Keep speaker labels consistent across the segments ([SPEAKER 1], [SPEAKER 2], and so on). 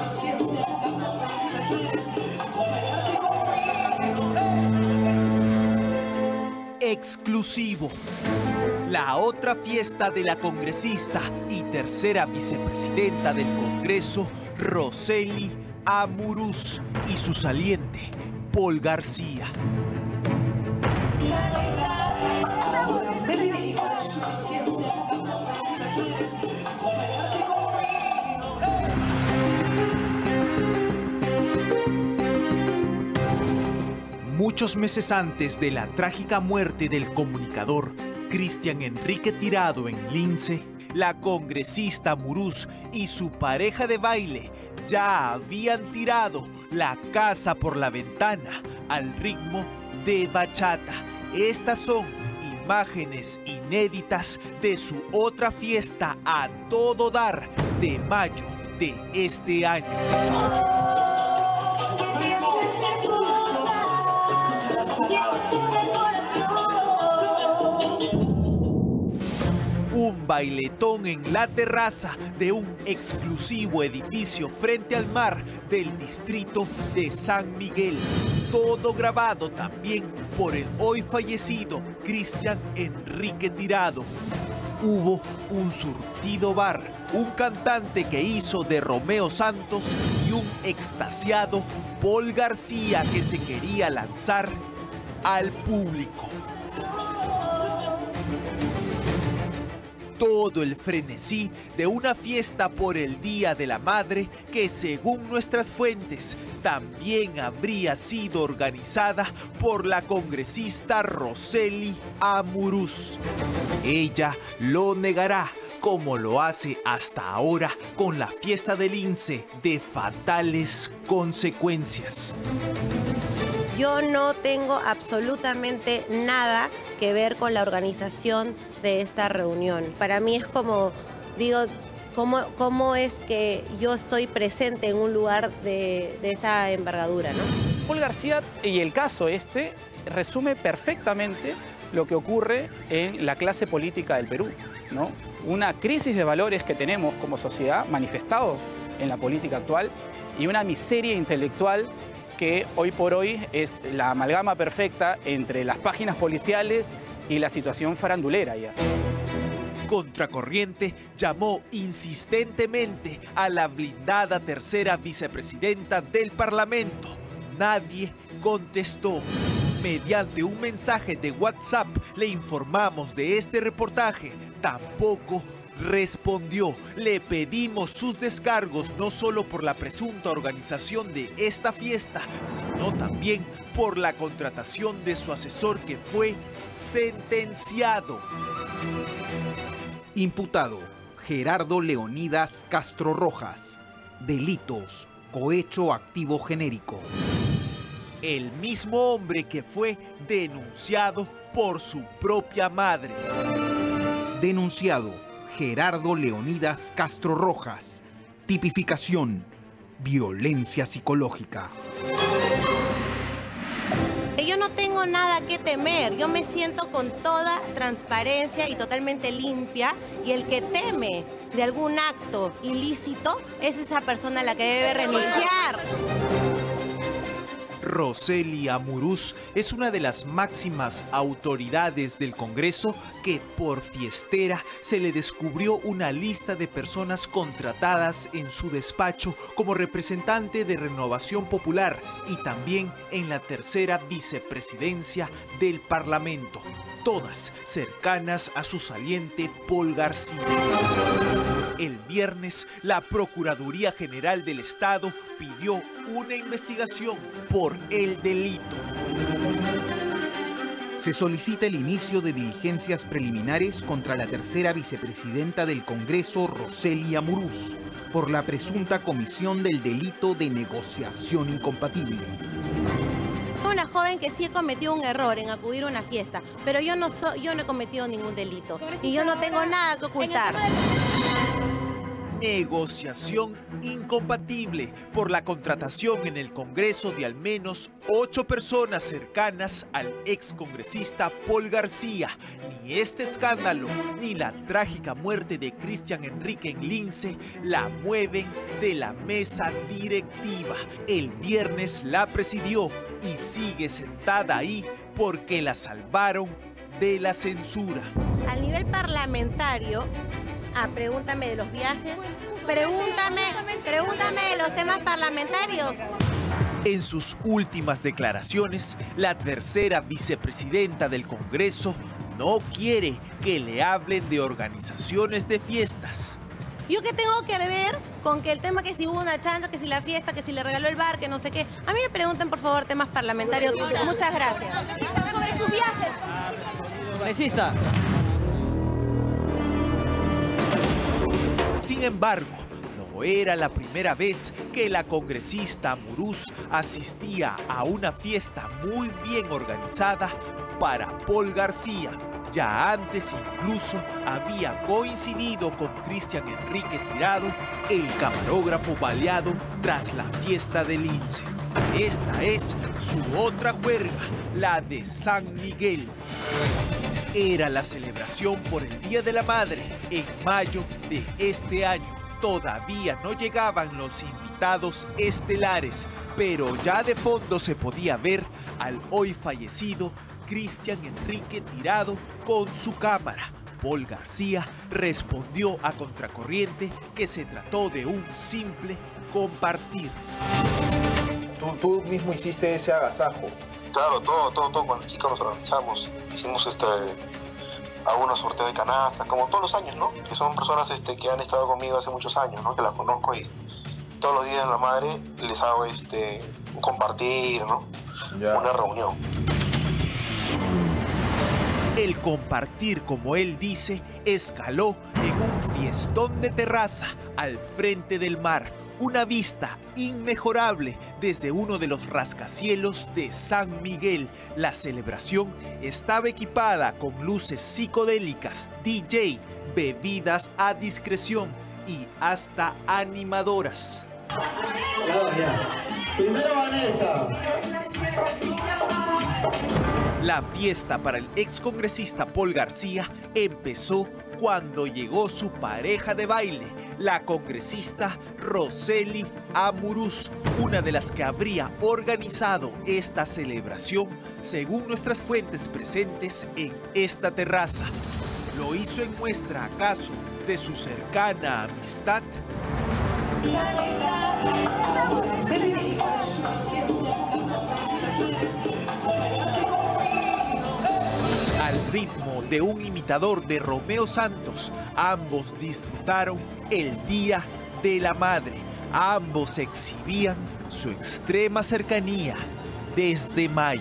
[SPEAKER 1] Exclusivo. La otra fiesta de la congresista y tercera vicepresidenta del Congreso, Rosely Amuruz, y su saliente, Paul García. Muchos meses antes de la trágica muerte del comunicador Cristian Enrique Tirado en Lince, la congresista Amuruz y su pareja de baile ya habían tirado la casa por la ventana al ritmo de bachata. Estas son imágenes inéditas de su otra fiesta a todo dar de mayo de este año. Un bailetón en la terraza de un exclusivo edificio frente al mar del distrito de San Miguel. Todo grabado también por el hoy fallecido Cristian Enrique Tirado. Hubo un surtido bar, un cantante que hizo de Romeo Santos y un extasiado Paul García que se quería lanzar al público. Todo el frenesí de una fiesta por el Día de la Madre que, según nuestras fuentes, también habría sido organizada por la congresista Rosely Amuruz. Ella lo negará, como lo hace hasta ahora con la fiesta del Lince de fatales consecuencias.
[SPEAKER 2] Yo no tengo absolutamente nada que ver con la organización de esta reunión. Para mí es como, digo, ¿cómo es que yo estoy presente en un lugar de esa envergadura, ¿no?
[SPEAKER 3] Paul García y el caso resume perfectamente lo que ocurre en la clase política del Perú, ¿no? Una crisis de valores que tenemos como sociedad manifestados en la política actual y una miseria intelectual que hoy por hoy es la amalgama perfecta entre las páginas policiales y la situación farandulera ya.
[SPEAKER 1] Contracorriente llamó insistentemente a la blindada tercera vicepresidenta del Parlamento. Nadie contestó. Mediante un mensaje de WhatsApp le informamos de este reportaje. Tampoco respondió. Le pedimos sus descargos no solo por la presunta organización de esta fiesta, sino también por la contratación de su asesor que fue sentenciado.
[SPEAKER 4] Imputado Gerardo Leonidas Castro Rojas. Delitos: cohecho activo genérico.
[SPEAKER 1] El mismo hombre que fue denunciado por su propia madre.
[SPEAKER 4] Denunciado Gerardo Leonidas Castro Rojas. Tipificación: violencia psicológica.
[SPEAKER 2] Yo no tengo nada que temer, yo me siento con toda transparencia y totalmente limpia, y el que teme de algún acto ilícito es esa persona a la que debe renunciar.
[SPEAKER 1] Rosely Amuruz es una de las máximas autoridades del Congreso que por fiestera se le descubrió una lista de personas contratadas en su despacho como representante de Renovación Popular y también en la tercera vicepresidencia del Parlamento, todas cercanas a su saliente Paul García. El viernes, la Procuraduría General del Estado pidió una investigación por el delito.
[SPEAKER 4] Se solicita el inicio de diligencias preliminares contra la tercera vicepresidenta del Congreso, Rosely Amuruz, por la presunta comisión del delito de negociación incompatible.
[SPEAKER 2] Una joven que sí cometió un error en acudir a una fiesta, pero yo no he cometido ningún delito y yo no tengo nada que ocultar.
[SPEAKER 1] Negociación incompatible por la contratación en el Congreso de al menos 8 personas cercanas al excongresista Paul García. Ni este escándalo ni la trágica muerte de Cristian Enrique en Lince la mueven de la mesa directiva. El viernes la presidió y sigue sentada ahí porque la salvaron de la censura.
[SPEAKER 2] Al nivel parlamentario, pregúntame de los viajes, pregúntame de los temas parlamentarios.
[SPEAKER 1] En sus últimas declaraciones, la tercera vicepresidenta del Congreso no quiere que le hablen de organizaciones de fiestas.
[SPEAKER 2] ¿Yo qué tengo que ver con que el tema que si hubo una chanza, que si la fiesta, que si le regaló el bar, que no sé qué? A mí me pregunten, por favor, temas parlamentarios. Muchas gracias.
[SPEAKER 5] Sobre sus viajes.
[SPEAKER 6] Congresista.
[SPEAKER 1] Sin embargo, no era la primera vez que la congresista Amurús asistía a una fiesta muy bien organizada para Paul García. Ya antes incluso había coincidido con Cristian Enrique Tirado, el camarógrafo baleado tras la fiesta del Lince. Esta es su otra juerga, la de San Miguel. Era la celebración por el Día de la Madre en mayo de este año. Todavía no llegaban los invitados estelares, pero ya de fondo se podía ver al hoy fallecido Cristian Enrique Tirado con su cámara. Paul García respondió a contracorriente que se trató de un simple compartir.
[SPEAKER 7] Tú mismo hiciste ese agasajo.
[SPEAKER 8] Claro, todo, con los chicos nos organizamos. Hicimos algunos sorteos de canasta, como todos los años, ¿no? Que son personas que han estado conmigo hace muchos años, ¿no? Que las conozco y todos los días en la madre les hago un compartir, ¿no?
[SPEAKER 7] Ya.
[SPEAKER 8] Una reunión.
[SPEAKER 1] El compartir, como él dice, escaló en un fiestón de terraza al frente del mar. Una vista inmejorable desde uno de los rascacielos de San Miguel. La celebración estaba equipada con luces psicodélicas, DJ, bebidas a discreción y hasta animadoras.
[SPEAKER 9] Primero Vanessa.
[SPEAKER 1] La fiesta para el excongresista Paul García empezó cuando llegó su pareja de baile, la congresista Rosely Amurús, una de las que habría organizado esta celebración, según nuestras fuentes presentes en esta terraza. ¿Lo hizo en muestra acaso de su cercana amistad? Al ritmo de un imitador de Romeo Santos, ambos disfrutaron el Día de la Madre. Ambos exhibían su extrema cercanía desde mayo.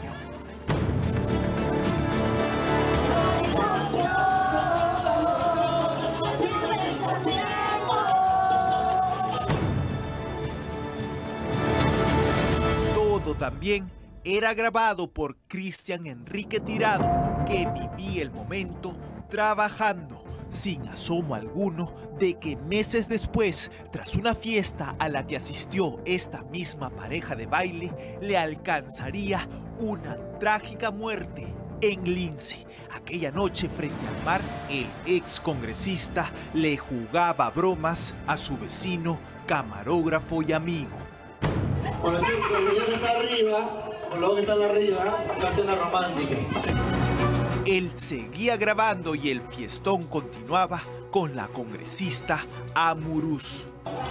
[SPEAKER 1] Todo también era grabado por Cristian Enrique Tirado, que vivía el momento trabajando, sin asomo alguno de que meses después, tras una fiesta a la que asistió esta misma pareja de baile, le alcanzaría una trágica muerte en Lince. Aquella noche frente al mar, el excongresista le jugaba bromas a su vecino, camarógrafo y amigo.
[SPEAKER 9] Por aquí, el señor está arriba, por lo que está arriba, la cena romántica.
[SPEAKER 1] Él seguía grabando y el fiestón continuaba con la congresista Amurús.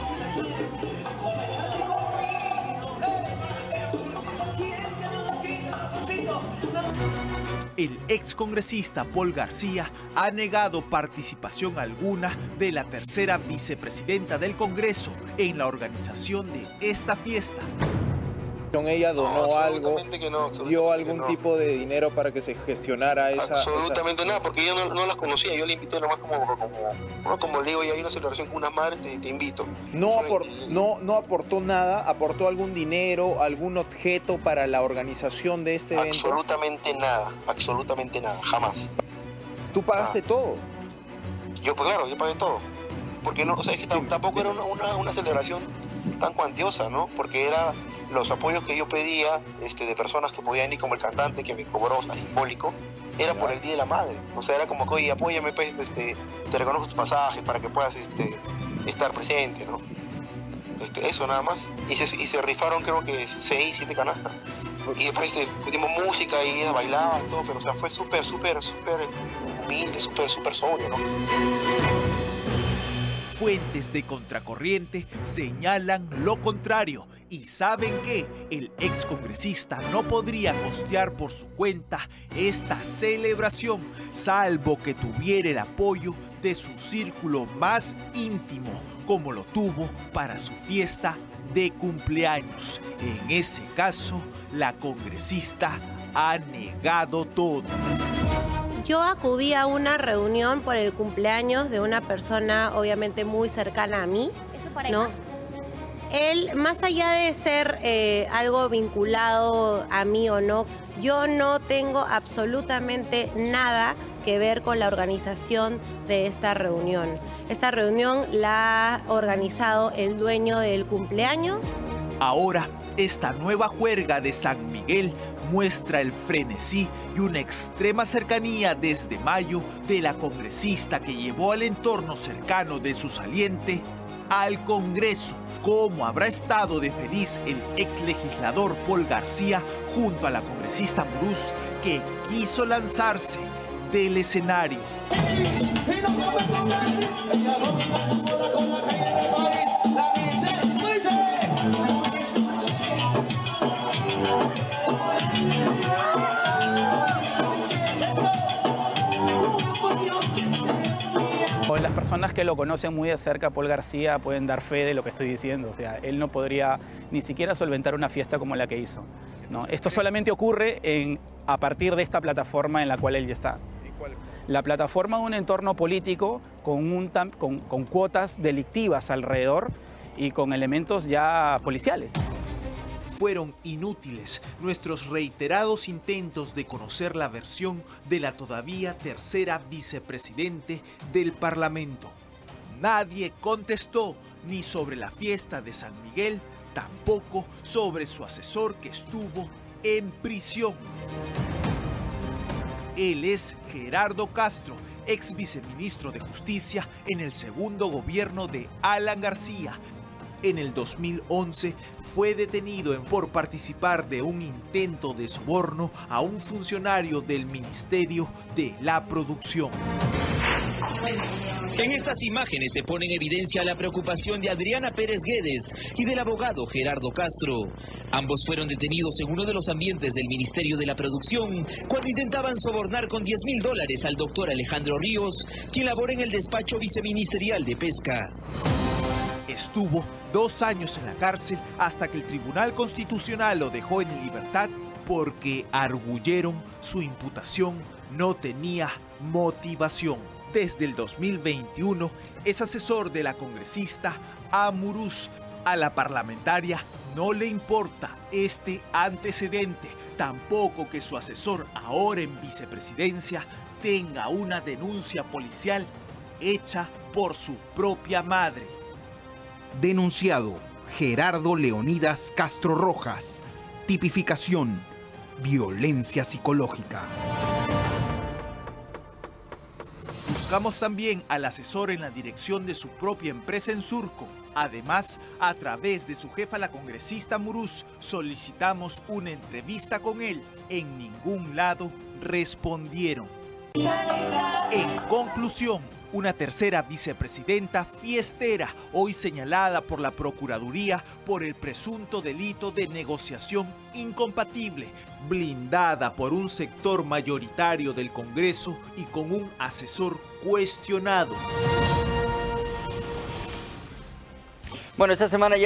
[SPEAKER 1] El excongresista Paul García ha negado participación alguna de la tercera vicepresidenta del Congreso en la organización de esta fiesta.
[SPEAKER 7] Ella donó algo,
[SPEAKER 8] Que no,
[SPEAKER 7] dio algún
[SPEAKER 8] que no.
[SPEAKER 7] tipo de dinero para que se gestionara esa...
[SPEAKER 8] Absolutamente nada, porque yo no las conocía, yo le invité nomás como le digo, y hay una celebración con unas madres, te invito.
[SPEAKER 7] No aportó nada, aportó algún dinero, algún objeto para la organización de este evento.
[SPEAKER 8] Absolutamente nada, jamás.
[SPEAKER 7] ¿Tú pagaste todo?
[SPEAKER 8] Yo pagué todo. Porque no, o sea, es que tampoco era una celebración tan cuantiosa, ¿no? Porque era los apoyos que yo pedía de personas que podían ir, como el cantante que me cobró, o sea, simbólico, era por el Día de la Madre. O sea, era como que, oye, apóyame, pues, te reconozco tus pasajes para que puedas estar presente, ¿no? Eso nada más. Y se rifaron creo que 6, 7 canastas. Y después pusimos música y bailaba y todo, pero o sea, fue súper humilde, súper sobrio, ¿no?
[SPEAKER 1] Fuentes de Contracorriente señalan lo contrario y saben que el excongresista no podría costear por su cuenta esta celebración, salvo que tuviera el apoyo de su círculo más íntimo, como lo tuvo para su fiesta de cumpleaños. En ese caso, la congresista ha negado todo.
[SPEAKER 2] Yo acudí a una reunión por el cumpleaños de una persona obviamente muy cercana a mí, ¿no? Él, más allá de ser algo vinculado a mí o no, yo no tengo absolutamente nada que ver con la organización de esta reunión. Esta reunión la ha organizado el dueño del cumpleaños.
[SPEAKER 1] Ahora, esta nueva juerga de San Miguel muestra el frenesí y una extrema cercanía desde mayo de la congresista que llevó al entorno cercano de su saliente al Congreso. ¿Cómo habrá estado de feliz el ex legislador Paul García junto a la congresista Murús, que quiso lanzarse del escenario?
[SPEAKER 3] Las personas que lo conocen muy de cerca, Paul García, pueden dar fe de lo que estoy diciendo. O sea, él no podría ni siquiera solventar una fiesta como la que hizo, ¿no? Esto solamente ocurre a partir de esta plataforma en la cual él ya está. La plataforma de un entorno político con cuotas delictivas alrededor y con elementos ya policiales.
[SPEAKER 1] Fueron inútiles nuestros reiterados intentos de conocer la versión de la todavía tercera vicepresidente del Parlamento. Nadie contestó ni sobre la fiesta de San Miguel, tampoco sobre su asesor que estuvo en prisión. Él es Gerardo Castro, ex viceministro de Justicia en el segundo gobierno de Alan García. En el 2011 fue detenido por participar de un intento de soborno a un funcionario del Ministerio de la Producción.
[SPEAKER 5] En estas imágenes se pone en evidencia la preocupación de Adriana Pérez Guedes y del abogado Gerardo Castro. Ambos fueron detenidos en uno de los ambientes del Ministerio de la Producción cuando intentaban sobornar con $10,000 al doctor Alejandro Ríos, quien labora en el despacho viceministerial de Pesca.
[SPEAKER 1] Estuvo 2 años en la cárcel hasta que el Tribunal Constitucional lo dejó en libertad porque arguyeron su imputación no tenía motivación. Desde el 2021 es asesor de la congresista Murús. A la parlamentaria no le importa este antecedente, tampoco que su asesor ahora en vicepresidencia tenga una denuncia policial hecha por su propia madre.
[SPEAKER 4] Denunciado Gerardo Leonidas Castro Rojas. Tipificación: violencia psicológica.
[SPEAKER 1] Buscamos también al asesor en la dirección de su propia empresa en Surco. Además, a través de su jefa, la congresista Murús, solicitamos una entrevista con él. En ningún lado respondieron. En conclusión, una tercera vicepresidenta fiestera, hoy señalada por la Procuraduría por el presunto delito de negociación incompatible, blindada por un sector mayoritario del Congreso y con un asesor cuestionado.
[SPEAKER 6] Bueno, esta semana ya